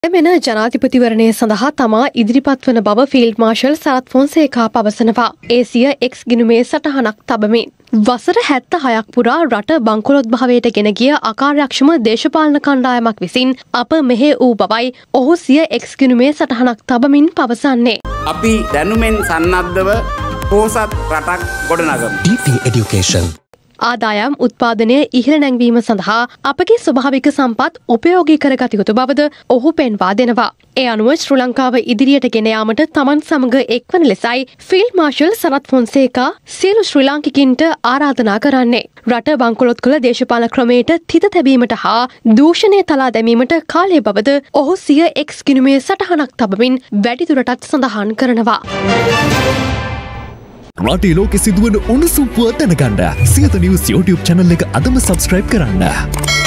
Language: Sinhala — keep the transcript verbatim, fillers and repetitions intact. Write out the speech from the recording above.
මෙන ජනාධිපතිවරණය සඳහා තමා ඉදිරිපත් වන බව ෆීල්ඩ් මාර්ෂල් සරත් ෆොන්සේකා පවසනවා. ඒ සිය එක්ස් ගිණුමේ සටහනක් තබමින්. වසර හැත්තහයක් පුරා රට බංකොලොත් භාවයට ගෙන ගිය අකාර්යක්ෂම දේශපාලන කණ්ඩායමක් විසින් අප මෙහෙ වූ බවයි ඔහු සිය එක්ස් ගිණුමේ සටහනක් තබමින් පවසන්නේ. අපි දැනුමෙන් සන්නද්ධව පෝසත් රටක් ගොඩනගමු. ඩී පී Education ආදායම් උත්පාදනය ඉහළ නැංවීම සඳහා අපගේ ස්වභාවික සම්පත් උපයෝගී කරගත යුතු බවද ඔහු පෙන්වා දෙනවා. ඒ අනුව ශ්‍රී ලංකාව ඉදිරියට ගෙන යාමට තමන් සමග එක්වන ලෙසයි ෆීල්ඩ් මාර්ෂල් සරත් ෆොන්සේකා සියලු ශ්‍රී ලාංකිකින්ට ආරාධනා කරන්නේ. රට බංකොලොත් කළ දේශපාලන ක්‍රමයට තිත තැබීමට හා දූෂණය තලා දැමීමට කාලය බවද ඔහු සිය එක්ස් ගිණුමේ සටහනක් තබමින් වැඩිදුරටත් සඳහන් කරනවා. රටේ ලෝකෙ සිදුවන උණුසුම් පුවත් දැනගන්න සියත නිවුස් YouTube channel එක අදම subscribe කරන්න.